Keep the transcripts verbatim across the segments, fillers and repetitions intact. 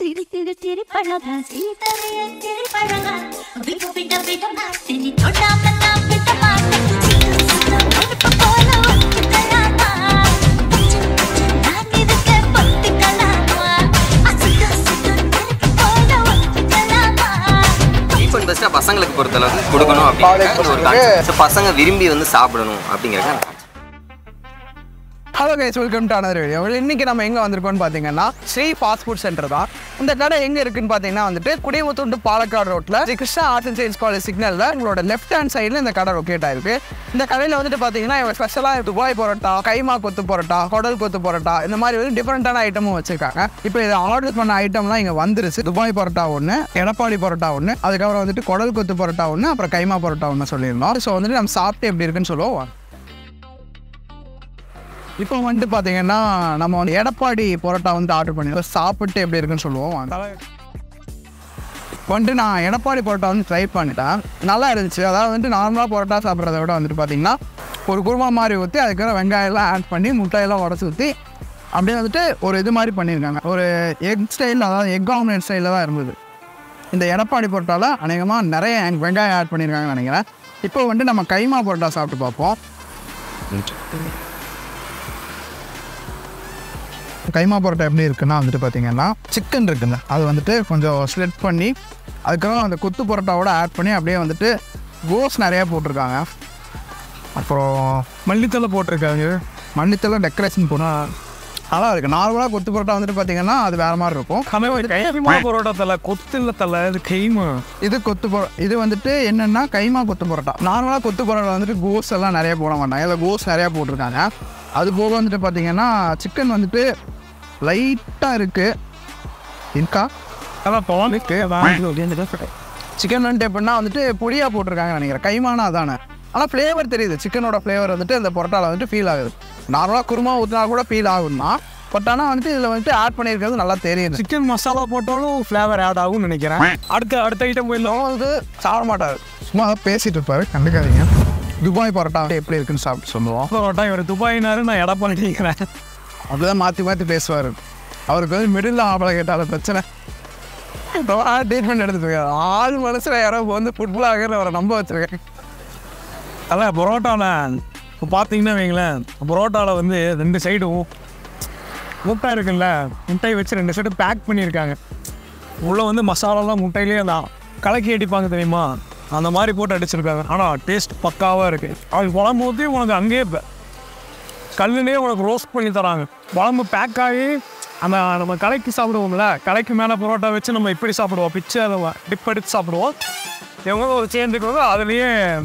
Siri Siri Siri Palaga Siri Tariya Siri Palaga Vipu Pita Pita Matini Chota Mata Pita Mata Siri Pola Kitayama Nani Dike Patti Kalama Asita Sita Pola Kitayama Chicken Parotta பசங்களுக்கு பொறுத்தளவு கொடுக்கணும் அப்படிங்கறது ஒரு concept. பசங்க விரும்பி வந்து சாப்பிடணும் அப்படிங்கறது. Hello guys, welcome to another video. இன்னைக்கு நம்ம எங்கே வந்திருக்கோம்னு பார்த்தீங்கன்னா ஸ்ரீ ஃபாஸ்ட் ஃபுட் சென்டர் தான். இந்த கடை எங்கே இருக்குன்னு பார்த்தீங்கன்னா வந்துட்டு குடிமுத்தூர் டு பாலக்காடு ரோட்டில் Sri Krishna arts and science college சிக்னலில் உங்களோட லெஃப்ட் ஹேண்ட் சைடில் இந்த கடை லொக்கேட் ஆயிருக்கு. இந்த கடையில் வந்துட்டு பார்த்தீங்கன்னா இவங்க ஸ்பெஷலாக துபாய் பரோட்டா, கைமா கொத்து பரோட்டா, குடல் கொத்து பரோட்டா இந்த மாதிரி வந்து டிஃப்ரெண்ட்டான ஐட்டமும் வச்சிருக்காங்க. இப்போ இதை ஆர்டர் பண்ண ஐட்டம்லாம் இங்கே வந்துருச்சு. துபாய் பரோட்டா ஒன்று, எடப்பாடி பரோட்டா ஒன்று, அதுக்கப்புறம் வந்துட்டு குடல் கொத்து பரோட்டா ஒன்று, அப்புறம் கைமா பரோட்டா ஒன்று சொல்லியிருந்தோம். ஸோ வந்துட்டு நம்ம சாப்பிட்டு எப்படி இருக்குன்னு சொல்லுவோம். இப்போ வந்துட்டு பார்த்தீங்கன்னா நம்ம வந்து எடப்பாடி பரோட்டா வந்து ஆர்டர் பண்ணிடுவோம். சாப்பிட்டு எப்படி இருக்குன்னு சொல்லுவோம். வந்துட்டு நான் எடப்பாடி பரோட்டா வந்து ட்ரை பண்ணிட்டேன், நல்லா இருந்துச்சு. அதாவது வந்துட்டு நார்மலாக பரோட்டா சாப்பிட்றத விட வந்துட்டு பார்த்தீங்கன்னா ஒரு குருமா மாதிரி ஊற்றி அதுக்கப்புறம் வெங்காயம்லாம் ஆட் பண்ணி முட்டையெல்லாம் உடச்சி ஊற்றி அப்படியே வந்துட்டு ஒரு இது மாதிரி பண்ணியிருக்காங்க. ஒரு எக் ஸ்டைலில், அதாவது எக் ஆம்லேட் ஸ்டைலில் தான் இருந்தது. இந்த எடப்பாடி பரோட்டாவில் அநேகமாக நிறைய வெங்காயம் ஆட் பண்ணியிருக்காங்கன்னு நினைக்கிறேன். இப்போ வந்துட்டு நம்ம கைமா பரோட்டா சாப்பிட்டு பார்ப்போம். கைமா பரோட்டா எப்படி இருக்குன்னா வந்துட்டு பார்த்தீங்கன்னா சிக்கன் இருக்குல்ல, அது வந்துட்டு கொஞ்சம் ஸ்லெட் பண்ணி அதுக்கப்புறம் அந்த கொத்து பரோட்டாவோட ஆட் பண்ணி அப்படியே வந்துட்டு கோஸ் நிறையா போட்டிருக்காங்க. அப்புறம் மல்லித்தலை போட்டிருக்காங்க. மல்லித்தலை டெக்கரேஷன் போனால் நல்லா இருக்குது. நார்மலாக கொத்து பரோட்டா வந்துட்டு பார்த்தீங்கன்னா அது வேறு மாதிரி இருக்கும். கைமா பரோட்டா தலை கொத்து இல்லை தலை, இது கைமா. இது கொத்து பரோ இது வந்துட்டு என்னென்னா கைமா கொத்து பரோட்டா. நார்மலாக கொத்து பரோட்டா வந்துட்டு கோஸ் எல்லாம் நிறைய போட மாட்டாங்க, இதில் கோஸ் நிறையா போட்டிருக்காங்க. அது போக வந்துட்டு பார்த்தீங்கன்னா சிக்கன் வந்துட்டு லைட்டாக இருக்குது. இருக்கா சிக்கன் வந்துட்டு எப்படின்னா வந்துட்டு பொடியாக போட்டிருக்காங்கன்னு நினைக்கிறேன். கைமானா அதானே, ஆனால் ஃப்ளேவர் தெரியுது. சிக்கனோட ஃப்ளேவர் வந்துட்டு அந்த பரோட்டாவில் வந்துட்டு ஃபீல் ஆகுது. நார்மலாக குருமா ஊற்றினா கூட ஃபீல் ஆகுதுன்னா, பட் ஆனால் வந்துட்டு இதில் வந்துட்டு ஆட் பண்ணியிருக்கிறது நல்லா தெரியுது. சிக்கன் மசாலா போட்டாலும் ஃப்ளேவர் ஆட் ஆகும்னு நினைக்கிறேன். அடுத்த அடுத்த ஐட்டம் போயிடலாம். வந்து சாப்பிட மாட்டார், சும்மா பேசிகிட்டு இருப்பார், கண்டுக்காதீங்க. துபாய் பரோட்டா எப்படி இருக்குன்னு சாப்பிட்டு சொல்லுவோம். பரோட்டா இவர் துபாயினாரு, நான் இடம் பண்ணிக்கிறேன். அப்படிதான் மாற்றி மாற்றி பேசுவார். அவருக்கு வந்து மிடில் ஆம்பளை கேட்டால பிரச்சனை ட்ரீட்மெண்ட் எடுத்துருக்காரு. ஆறு மனசில் யாரோ வந்து ஃபுட்பால் அவரை நம்ப வச்சுருக்கேன். அதான் பரோட்டாவில் இப்போ பார்த்தீங்கன்னா வைங்களேன், பரோட்டாவில் வந்து ரெண்டு சைடும் முட்டை இருக்குல்ல, முட்டை வச்சு ரெண்டு சைடும் பேக் பண்ணியிருக்காங்க. உள்ளே வந்து மசாலாலாம் முட்டையிலே தான் கலக்கி அடிப்பாங்க தெரியுமா, அந்த மாதிரி போட்டு அடிச்சிருக்காங்க. ஆனால் டேஸ்ட் பக்காவாக இருக்குது. அது குழம்பு ஊற்றி உனக்கு அங்கேயே இப்போ கல்லுலேயே உனக்கு ரோஸ்ட் பண்ணி தராங்க. குழம்பு பேக் ஆகி அந்த நம்ம கலைக்கு சாப்பிடுவோம்ல, கலைக்கு மேலே பரோட்டா வச்சு நம்ம இப்படி சாப்பிடுவோம், பிச்சு அதை டிப் அடித்து சாப்பிடுவோம். இவங்க ஒரு சேர்ந்துக்கு வந்து அதுலேயே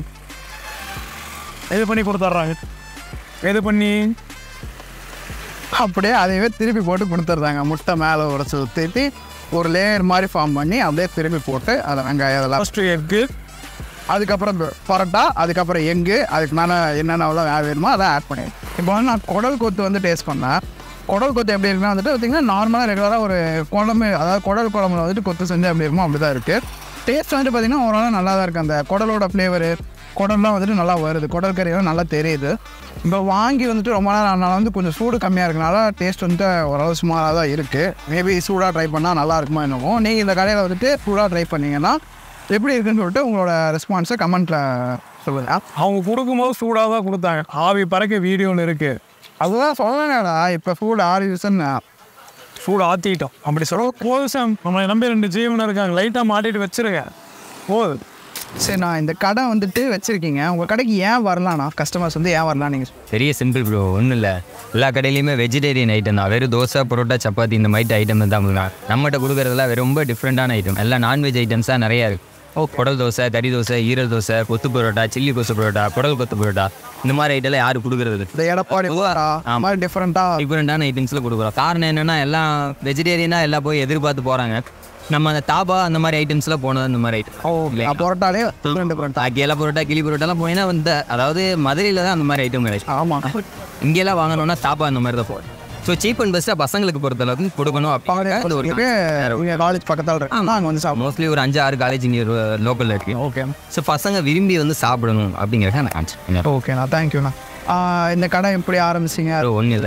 இது பண்ணி கொடுத்துட்றாங்க. இது பண்ணி அப்படியே அதையவே திருப்பி போட்டு கொடுத்துட்றாங்க. முட்டை மேலே உடச்சி ஊற்றி ஒரு லேயர் மாதிரி ஃபார்ம் பண்ணி அப்படியே திருப்பி போட்டு அதில் வெங்காயம் அதெல்லாம் ஃபஸ்ட்டு எக்கு, அதுக்கப்புறம் பரோட்டா, அதுக்கப்புறம் எங்கு, அதுக்கு மேலே என்னென்னலாம் வேணுமோ அதை ஆட் பண்ணி. இப்போ வந்து நான் குடல் கொத்து வந்து டேஸ்ட் பண்ணேன். குடல் கொத்து எப்படி இருக்குன்னா வந்துட்டு பார்த்திங்கன்னா நார்மலாக ரெகுலராக ஒரு குழம்பு, அதாவது குடல் குழம்புல வந்துட்டு கொத்து செஞ்சு எப்படி இருக்குமோ அப்படி தான் இருக்குது. டேஸ்ட் வந்துட்டு பார்த்திங்கன்னா ஓரளவு நல்லா தான் இருக்குது. அந்த குடலோட ஃப்ளேவரு, குடல்லாம் வந்துட்டு நல்லா வருது, குடல் கறியெல்லாம் நல்லா தெரியுது. இப்போ வாங்கி வந்துட்டு ரொம்ப நேரம் அதனால் வந்து கொஞ்சம் சூடு கம்மியாக இருக்கனால டேஸ்ட் வந்துட்டு ஓரளவு சுமாராக தான் இருக்குது. மேபி சூடாக ட்ரை பண்ணால் நல்லா இருக்குமா என்னமோ. நீங்கள் இந்த கடையில் வந்துட்டு சூடாக ட்ரை பண்ணிங்கன்னா எப்படி இருக்குன்னு சொல்லிட்டு உங்களோட ரெஸ்பான்ஸை கமெண்ட்டில் சொல்லுங்கள். அவங்க கொடுக்கும்போது சூடாக தான் கொடுத்தாங்க. ஆவி பறக்க வீடியோன்னு இருக்குது. அதுதான் சொல்லணேடா, இப்போ ஃபுட் ஆரியூஸ்ன்னு ஃபுட் ஆற்றிட்டோம் அப்படி சொல்ல போதும் சார். நம்மளை நம்பி ரெண்டு ஜீவனம் இருக்காங்க, லைட்டாக மாட்டிட்டு வச்சுருங்க போதும். சரி, நான் இந்த கடை வந்துட்டு வச்சுருக்கீங்க, உங்கள் கடைக்கு ஏன் வரலாம்ண்ணா? கஸ்டமர்ஸ் வந்து ஏன் வரலாம் நீங்கள்? பெரிய சிம்பிள் ப்ரோ, ஒன்றும் இல்லை. எல்லா கடையிலையுமே வெஜிடேரியன் ஐட்டம் தான். வெறும் தோசை, பரோட்டா, சப்பாத்தி இந்த மாதிரி ஐட்டம் தான் தான் நம்மகிட்ட கொடுக்குறதுலாம் ரொம்ப டிஃப்ரெண்ட்டான ஐட்டம். எல்லாம் நான்வெஜ் ஐட்டம்ஸாக நிறையா இருக்குது. ஓ, குடல் தோசை, கறி தோசை, ஈரல் தோசை, கொத்து பரோட்டா, சில்லி கொத்து பரோட்டா, குடல் கொத்து பரோட்டா இந்த மாதிரி ஐட்டம்லாம் யாரும் கொடுக்குறது இந்த எடப்பாடி மாதிரி டிஃப்ரெண்ட்டாக டிஃப்ரெண்ட்டான ஐட்டம்ஸில் கொடுக்குறோம். காரணம் என்னென்னா எல்லாம் வெஜிடேரியனாக எல்லாம் போய் எதிர்பார்த்து போகிறாங்க. நம்ம அந்த தாபா அந்த மாதிரி ஐட்டம்ஸ்லாம் போனது அந்த மாதிரி ஐட்டம். ஓ, பரோட்டாலே கேலா பரோட்டா, கிளி பரோட்டாலாம் போனீங்கன்னா வந்து அதாவது மதுரையில் தான் அந்த மாதிரி ஐட்டம் கிடையாது. ஆமாம், இங்கெல்லாம் வாங்கணும்னா தாபா அந்த மாதிரி தான் போகும். ஸோ சீப் அண்ட் பெஸ்ட்டாக பசங்களுக்கு பொறுத்தளவுக்கு கொடுக்கணும். அப்போ ஒரு காலேஜ் பக்கத்தில் இருக்கு, நாங்கள் வந்து சாப்பிடுவோம். மோஸ்ட்லி ஒரு அஞ்சு ஆறு காலேஜ் இங்கே லோக்கலில் இருக்குது. ஓகே, ஸோ பசங்க விரும்பி வந்து சாப்பிடணும் அப்படிங்கிறத நான் காமிச்சேன். ஓகேண்ணா, தேங்க்யூண்ணா. இந்த கடை எப்படி ஆரம்பிச்சிங்க? ஒன்றும் இல்லை,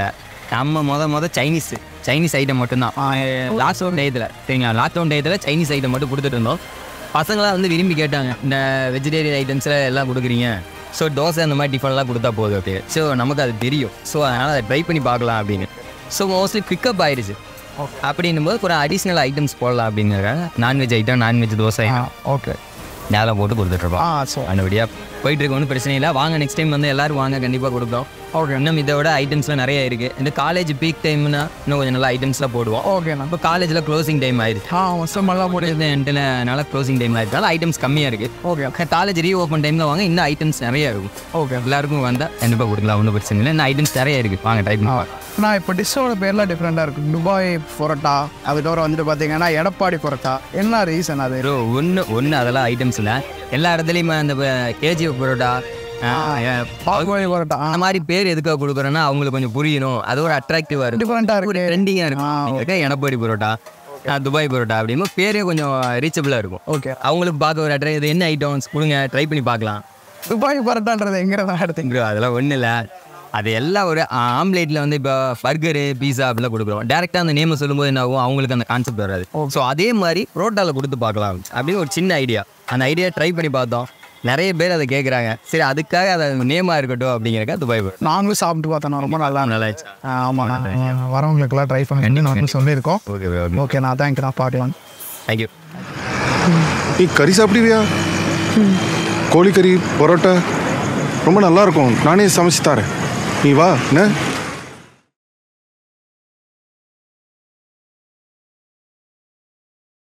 நம்ம மொதல் மொதல் சைனீஸ் சைனீஸ் ஐட்டம் மட்டும்தான் லாக்டவுன் டயத்தில் சரிங்களா லாக்டவுன் டயத்தில் சைனீஸ் ஐட்டம் மட்டும் கொடுத்துட்டு இருந்தோம். பசங்களாம் வந்து விரும்பி கேட்டாங்க, இந்த வெஜிடேரியன் ஐட்டம்ஸில் எல்லாம் கொடுக்குறீங்க, ஸோ தோசை அந்த மாதிரி டிஃபன்லாம் கொடுத்தா போதும் அப்படி. ஸோ நமக்கு அது தெரியும், ஸோ அதனால் அதை ட்ரை பண்ணி பார்க்கலாம் அப்படின்னு. ஸோ மோஸ்ட்லி பிக்கப் ஆயிடுச்சு. அப்படின்னும் போது ஒரு அடிஷ்னல் ஐட்டம்ஸ் போடலாம் அப்படிங்கிறக்காக non veg item non veg dosa okay நேரம் போட்டு கொடுத்துட்ருப்போம். ஆ ஸோ நல்லபடியாக போயிட்டு இருக்கு, ஒன்றும் பிரச்சனை இல்லை. வாங்க நெக்ஸ்ட் டைம் வந்து எல்லோரும் வாங்க, கண்டிப்பாக கொடுப்போம். ஓகே இன்னும் இதை விட ஐட்டம்ஸ்லாம் நிறைய இருக்குது. இந்த காலேஜ் பீக் டைம்னா இன்னும் கொஞ்சம் நல்லா ஐட்டம்ஸ்லாம் போடுவோம். ஓகேண்ணா. இப்போ காலேஜில் க்ளோசிங் டைம் ஆயிடுச்சு. ஆ வருஷமெல்லாம் முடிஞ்சதுனால க்ளோசிங் டைம் ஆயிருந்தாலும் ஐட்டம்ஸ் கம்மியாக இருக்குது. ஓகே காலேஜ் ரீ ஓப்பன் டைமில் வாங்க, இன்னும் ஐட்டம்ஸ் நிறைய இருக்கும். ஓகே எல்லாருக்கும் வந்தால் கண்டிப்பாக கொடுக்கலாம், ஒன்றும் பிரச்சனை இல்லை. இன்னும் ஐட்டம்ஸ் நிறைய இருக்குது, வாங்க டைப் பண்ணுவாங்க. நான் இப்போ டிஷ்ஷோட பேர்லாம் டிஃப்ரெண்ட்டாக இருக்குது. துபாய் பரோட்டா, அதுக்கப்புறம் வந்துட்டு பார்த்தீங்கன்னா எடப்பாடி பரோட்டா. என்ன ரீசன் அது? ஒன்று ஒன்று அதெல்லாம் ஐட்டம்ஸ் இல்லை, எல்லா இடத்துலையுமே அந்த கேஜிஎஃப் பரோட்டா பாகுபாடி பரோட்டா அந்த மாதிரி பேர் எதுக்காக கொடுக்குறேன்னா அவங்களுக்கு கொஞ்சம் புரியணும், அது ஒரு அட்ராக்டிவாக இருக்கும், டிஃப்ரெண்ட்டாக ஒரு இருக்குது, ட்ரெண்டிங்காக இருக்கும். எடப்பாடி பரோட்டா, துபாய் பரோட்டா அப்படின்னு பேரே கொஞ்சம் ரீச்சபிளாக இருக்கும். ஓகே அவங்களுக்கு பார்க்க ஒரு அட்ரா இது என்ன ஐட்டம்ஸ் கொடுங்க, ட்ரை பண்ணி பார்க்கலாம். துபாய் பரோட்டான்றது எங்கிறதா எடுத்துங்க? அதெல்லாம் ஒன்றும் இல்லை, அது எல்லாம் ஒரு ஆம்லேட்டில் வந்து இப்போ பர்கரு பீஸா அப்படிலாம் கொடுக்குறோம். டேரெக்டாக அந்த நேமை சொல்லும்போது என்ன ஆகும், அவங்களுக்கு அந்த கான்செப்ட் வராது. ஸோ அதே மாதிரி புரோட்டாவில் கொடுத்து பார்க்கலாம் அப்படின்னு ஒரு சின்ன ஐடியா. அந்த ஐடியா ட்ரை பண்ணி பார்த்தோம், நிறைய பேர் அதை கேட்குறாங்க. சரி அதுக்காக அதை நேமாக இருக்கட்டும் அப்படிங்கிறக்கா துபாய் பரோட்டா நாங்களும் சாப்பிட்டு பார்த்தோம், ரொம்ப நல்லா நல்லா ஆமாம். வரவங்களுக்கெல்லாம் ட்ரை பண்ணி நாங்களும் சொல்லியிருக்கோம். ஓகே ஓகே நான் தேங்க்யூ, நான் பார்க்கலாம். தேங்க்யூ. நீ கறி சாப்பிடுவியா? கோழிக்கறி பரோட்டா ரொம்ப நல்லாயிருக்கும், நானே சமைச்சு தரேன், நீ வா. என்ன